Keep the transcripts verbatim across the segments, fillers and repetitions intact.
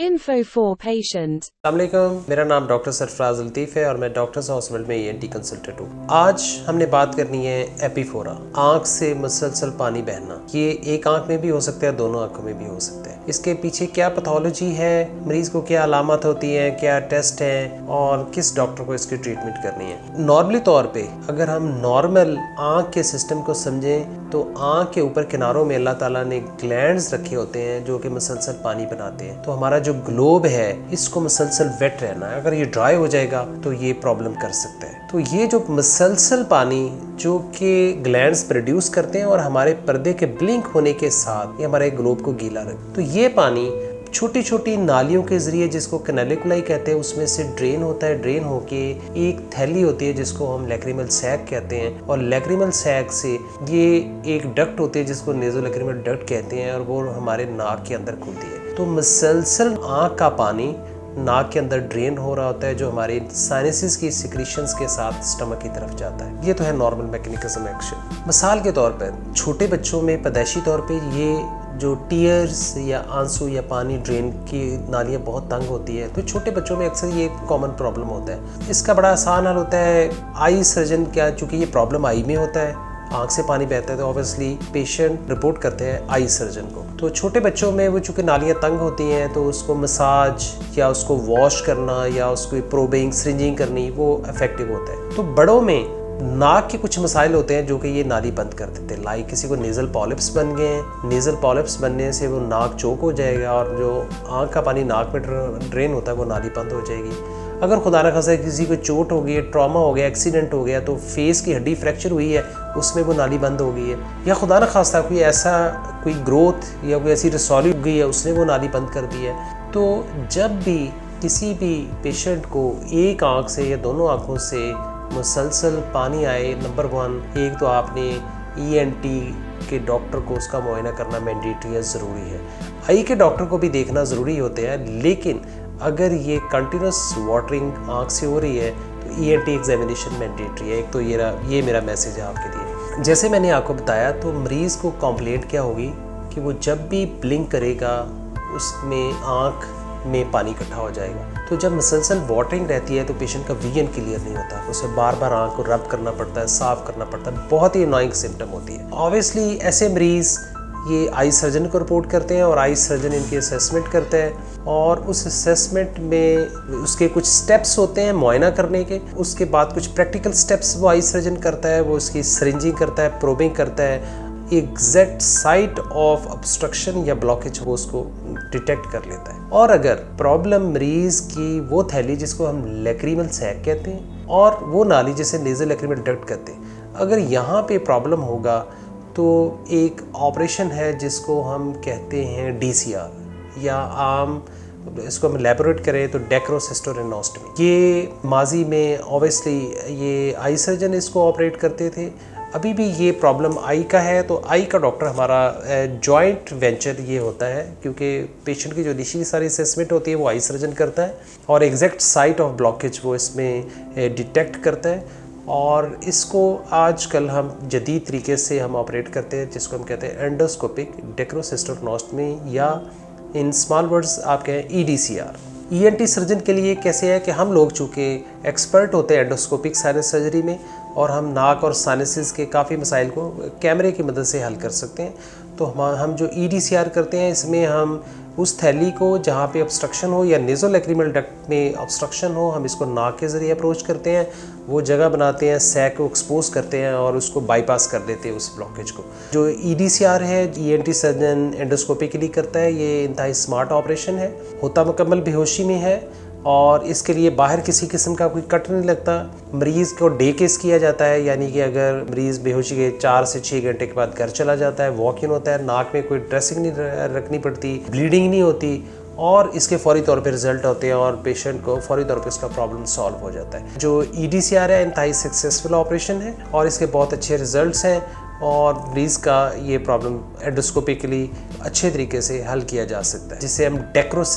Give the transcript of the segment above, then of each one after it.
Info for patient. अस्सलामुअलैकुम, मेरा नाम डॉक्टर सरफराज लतीफ़ है और मैं डॉक्टर्स हॉस्पिटल में ई एन टी कंसल्टेंट हूँ। आज हमने बात करनी है एपिफोरा, आँख से मुसलसल पानी बहना। ये एक आँख में भी हो सकता है, दोनों आँखों में भी हो सकता है। इसके पीछे क्या पैथोलॉजी है, मरीज को क्या अलामत होती है, क्या टेस्ट है और किस डॉक्टर को इसकी ट्रीटमेंट करनी है। नॉर्मली तौर पे अगर हम नॉर्मल आँख के सिस्टम को समझें तो आँख के ऊपर किनारों में अल्लाह ताला ने ग्लैंड्स रखे होते हैं जो कि मुसलसल पानी बनाते हैं। तो हमारा जो ग्लोब है इसको मुसलसल वेट रहना है, अगर ये ड्राई हो जाएगा तो ये प्रॉब्लम कर सकता है। तो ये जो मुसलसल पानी जो कि ग्लैंड्स प्रोड्यूस करते हैं और हमारे पर्दे के ब्लिंक होने के साथ ये हमारे ग्लोब को गीला रखते, तो ये पानी छोटी छोटी नालियों के जरिए, जिसको कैनालिकुलाई कहते हैं, उसमें से ड्रेन होता है। ड्रेन होके एक थैली होती है जिसको हम लैक्रिमल सैक कहते हैं, और लैक्रिमल सैक से ये एक डक्ट होती है जिसको नेज़ोलैक्रिमल डक्ट कहते हैं, और वो हमारे नाक के अंदर खुलती है। तो मुसलसल आँख का पानी नाक के अंदर ड्रेन हो रहा होता है जो हमारे साइनसेस की सिक्रीशंस के साथ स्टमक की तरफ जाता है। ये तो है नॉर्मल मैकेनिज्म एक्शन। मिसाल के तौर पर छोटे बच्चों में पैदाइशी तौर पे ये जो टीयर्स या आंसू या पानी ड्रेन की नालियाँ बहुत तंग होती है, तो छोटे बच्चों में अक्सर ये कॉमन प्रॉब्लम होता है। इसका बड़ा आसान हल होता है आई सर्जन क्या, चूँकि ये प्रॉब्लम आई में होता है, आँख से पानी बहता है, तो ऑब्वियसली पेशेंट रिपोर्ट करते हैं आई सर्जन को। तो छोटे बच्चों में वो चूँकि नालियाँ तंग होती हैं तो उसको मसाज या उसको वॉश करना या उसको प्रोबिंग सिरिंजिंग करनी वो इफेक्टिव होता है। तो बड़ों में नाक के कुछ मसाइल होते हैं जो कि ये नाली बंद कर देते हैं। लाइक किसी को नेज़ल पॉलिप्स बन गए हैं, नेज़ल पॉलिप्स बनने से वो नाक चोक हो जाएगा और जो आँख का पानी नाक में ड्रेन होता है वो नाली बंद हो जाएगी। अगर खुदा न खास्ता किसी को चोट हो गई है, ट्रॉमा हो गया, एक्सीडेंट हो गया, तो फेस की हड्डी फ्रैक्चर हुई है, उसमें वो नाली बंद हो गई है, या खुदा न खास्ता कोई ऐसा कोई ग्रोथ या कोई ऐसी रिसॉल्व हो गई है, उसने वो नाली बंद कर दी है। तो जब भी किसी भी पेशेंट को एक आँख से या दोनों आँखों से मुसलसल पानी आए, नंबर वन, एक तो आपने ई एन टी के डॉक्टर को उसका मुआयना करना मैंडेटरी है, ज़रूरी है। आई के डॉक्टर को भी देखना ज़रूरी होते हैं, लेकिन अगर ये कंटिन्यूस वाटरिंग आँख से हो रही है तो E N T examination mandatory है। एक तो ये ये मेरा मैसेज है आपके लिए। जैसे मैंने आपको बताया, तो मरीज़ को कंप्लेंट क्या होगी कि वो जब भी ब्लिंक करेगा उसमें आँख में पानी इकट्ठा हो जाएगा। तो जब मुसलसल वाटरिंग रहती है तो पेशेंट का विजन क्लियर नहीं होता, उसे बार बार आँख को रब करना पड़ता है, साफ़ करना पड़ता है, बहुत ही अनोइंग सिम्टम होती है। ऑब्वियसली ऐसे मरीज़ ये आई सर्जन को रिपोर्ट करते हैं और आई सर्जन इनकी असेसमेंट करता है, और उस असेसमेंट में उसके कुछ स्टेप्स होते हैं मुआयना करने के। उसके बाद कुछ प्रैक्टिकल स्टेप्स वो आई सर्जन करता है, वो उसकी सिरिंजिंग करता है, प्रोबिंग करता है, एग्जैक्ट साइट ऑफ ऑब्स्ट्रक्शन या ब्लॉकेज वो उसको डिटेक्ट कर लेता है। और अगर प्रॉब्लम मरीज की वो थैली जिसको हम लैक्रिमल सैक कहते हैं और वो नाली जिसे नेज़ोलैक्रिमल डक्ट कहते हैं, अगर यहाँ पे प्रॉब्लम होगा तो एक ऑपरेशन है जिसको हम कहते हैं डी सी आर, या आम इसको हम लैबोरेट करें तो डेक्रोसिस्टोरेनोस्टमी। ये माजी में ऑब्वियसली ये आई सर्जन इसको ऑपरेट करते थे। अभी भी ये प्रॉब्लम आई का है तो आई का डॉक्टर हमारा जॉइंट वेंचर ये होता है, क्योंकि पेशेंट की जो इनिशियली सारी असेसमेंट होती है वो आई सर्जन करता है और एग्जैक्ट साइट ऑफ ब्लॉकेज वो इसमें डिटेक्ट करता है। और इसको आजकल हम जदीद तरीके से हम ऑपरेट करते हैं जिसको हम कहते हैं एंडोस्कोपिक डेक्रोसिस्टोरेनोस्टमी, या इन स्मॉल वर्ड्स आप कहें E D C R. E N T surgeon के लिए कैसे है कि हम लोग चूँकि एक्सपर्ट होते हैं एंडोस्कोपिक साइनस सर्जरी में और हम नाक और साइनसेस के काफ़ी मसाइल को कैमरे की मदद से हल कर सकते हैं, तो हम हम जो ई डी सी आर करते हैं इसमें हम उस थैली को जहाँ पे ऑब्स्ट्रक्शन हो या नेज़ोलैक्रिमल डक्ट में ऑब्स्ट्रक्शन हो, हम इसको नाक के ज़रिए अप्रोच करते हैं, वो जगह बनाते हैं, सैक को एक्सपोज करते हैं और उसको बाईपास कर देते हैं उस ब्लॉकेज को। जो ई डी सी आर है E N T surgeon endoscopically करता है, ये इंतहाई स्मार्ट ऑपरेशन है, होता मुकम्मल बेहोशी में है और इसके लिए बाहर किसी किस्म का कोई कट नहीं लगता। मरीज़ को डे केस किया जाता है, यानी कि अगर मरीज़ बेहोशी के चार से छः घंटे के बाद घर चला जाता है, वॉक इन होता है, नाक में कोई ड्रेसिंग नहीं रखनी पड़ती, ब्लीडिंग नहीं होती, और इसके फौरी तौर पे रिजल्ट होते हैं और पेशेंट को फौरी तौर पे उसका प्रॉब्लम सॉल्व हो जाता है। जो ई डी सी आर है इंतहाई सक्सेसफुल ऑपरेशन है और इसके बहुत अच्छे रिजल्ट्स हैं और मरीज़ का ये प्रॉब्लम एंडोस्कोपिकली अच्छे तरीके से हल किया जा सकता है, जिसे हम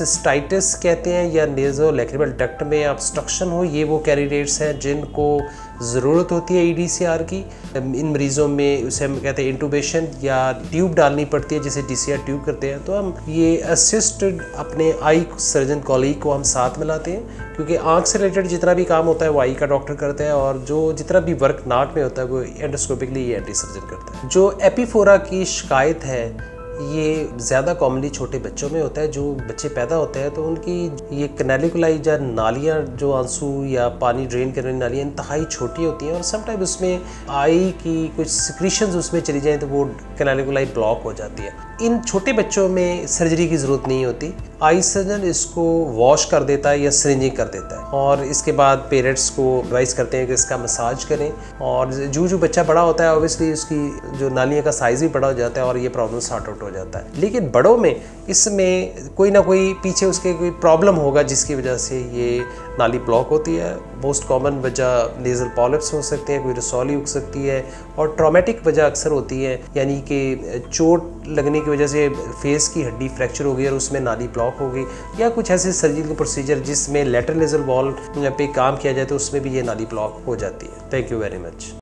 डेक्रोसिस्टाइटिस कहते हैं या नेज़ोलैक्रिमल डक्ट में ऑब्स्ट्रक्शन हो। ये वो कैंडिडेट्स हैं जिनको ज़रूरत होती है ई डी सी आर की। इन मरीज़ों में उसे हम कहते हैं इंटूबेशन या ट्यूब डालनी पड़ती है, जिसे डी सी आर ट्यूब करते हैं। तो हम ये असिस्टेड अपने आई सर्जन कॉलीग को हम साथ में लाते हैं, क्योंकि आँख से रिलेटेड जितना भी काम होता है वो आई का डॉक्टर करता है, और जो जितना भी वर्क नाक में होता है वो एंडोस्कोपिकली ये एंटी सर्जन करता है। जो एपीफोरा की शिकायत है ये ज़्यादा कॉमनली छोटे बच्चों में होता है। जो बच्चे पैदा होते हैं तो उनकी ये कैनालिकुलाई या नालियाँ, जो आंसू या पानी ड्रेन करने वाली नालियाँ इंतहाई छोटी होती हैं, और समटाइम उसमें आई की कुछ सिक्रीशंस उसमें चली जाएँ तो वो कैनालिकुलाई ब्लॉक हो जाती है। इन छोटे बच्चों में सर्जरी की ज़रूरत नहीं होती। आई सर्जन इसको वॉश कर देता है या सिरिंजिंग कर देता है, और इसके बाद पेरेंट्स को एडवाइस करते हैं कि इसका मसाज करें। और जो जो बच्चा बड़ा होता है ऑब्वियसली उसकी जो नालियों का साइज़ भी बड़ा हो जाता है और ये प्रॉब्लम सॉर्ट आउट हो जाता है। लेकिन बड़ों में इसमें कोई ना कोई पीछे उसके कोई प्रॉब्लम होगा जिसकी वजह से ये नाली ब्लॉक होती है। मोस्ट कॉमन वजह नेज़ल पॉलिप्स हो सकते हैं, कोई रसौली उग सकती है, और ट्रॉमेटिक वजह अक्सर होती है, यानी कि चोट लगने की वजह से फेस की हड्डी फ्रैक्चर हो गई और उसमें नाली ब्लॉक हो गई, या कुछ ऐसे सर्जिकल प्रोसीजर जिसमें लेटरल नेज़ल वॉल पे काम किया जाए तो उसमें भी ये नाली ब्लॉक हो जाती है। Thank you very much.